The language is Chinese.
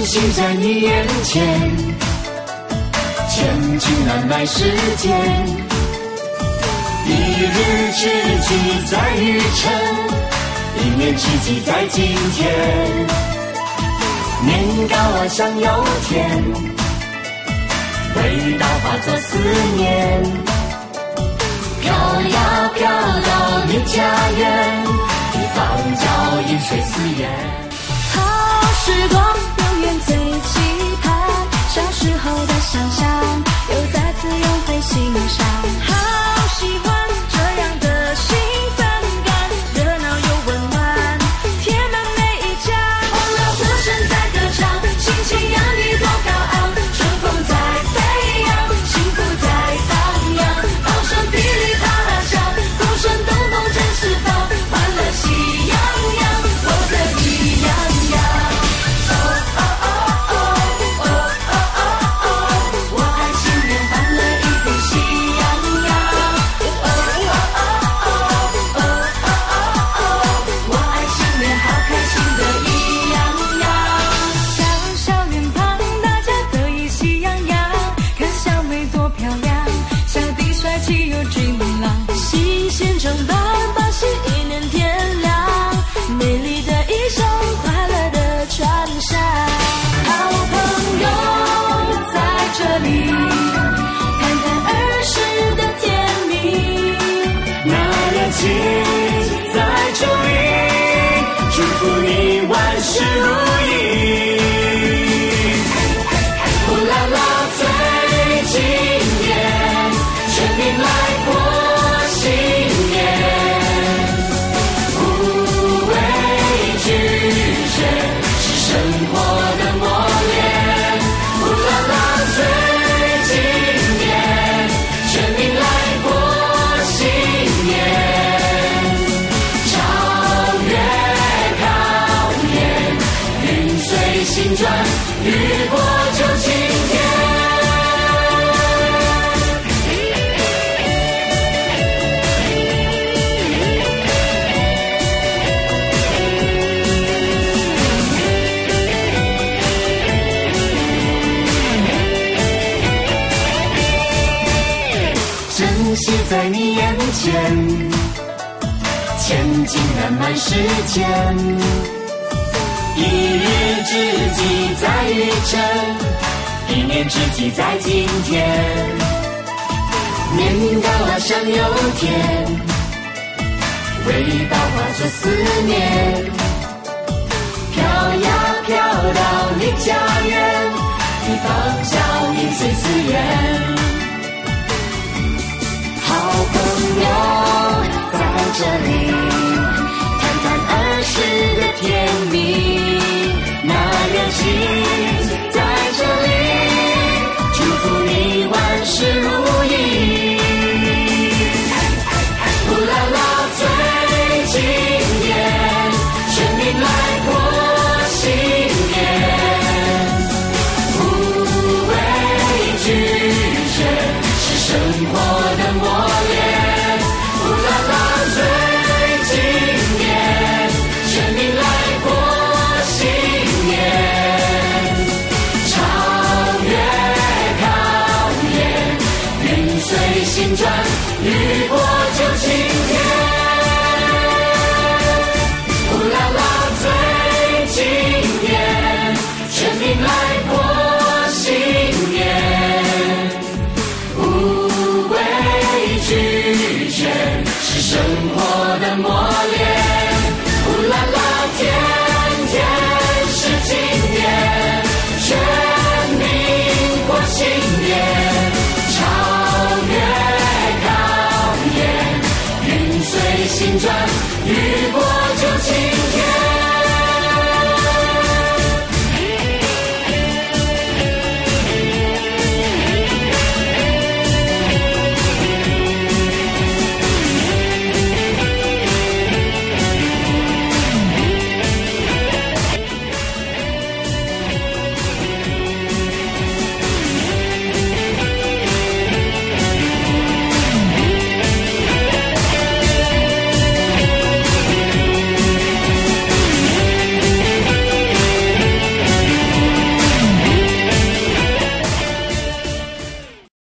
息在你眼前，千金难买时间。一日之计在于晨，一年之计在今天。年高望想有天，味道化作思念。飘呀飘到你家园，一方叫饮水思源。 好时光永远最期盼，小时候的想象又再次涌回心上。好喜欢这样的兴奋感，热闹又温暖，填满每一家。欢乐歌声在歌唱，心情洋溢多高昂，春风在飞扬，幸福在荡漾，涛声噼里啪啦响，鼓声咚咚真释放，欢乐喜洋洋，我的喜洋洋。哦哦哦哦哦哦哦哦，我爱新年欢乐一定喜洋洋。哦哦哦哦哦哦哦哦，我爱新年好开心的喜洋洋。小小脸庞大家得意喜洋洋，看小妹多漂亮，小弟帅气又俊朗，新鲜装扮把新一年添亮，美丽的衣裳快乐的穿上。好朋友在这里，谈谈儿时的甜蜜， 那热情在这里，祝福你万事如意。乌拉拉最经典，全民来过新年，无畏拒绝是生活的磨练。乌拉拉最经典，全民来过新年，超越考验，云随心转，雨过就晴天。珍惜在你眼前，千金难买时间。一日之计在于晨，一年之计在今天。年高望想有天，味道化作思念。飘呀飘到你家园，一方笑饮水思源。好朋友在这里，谈谈儿时的甜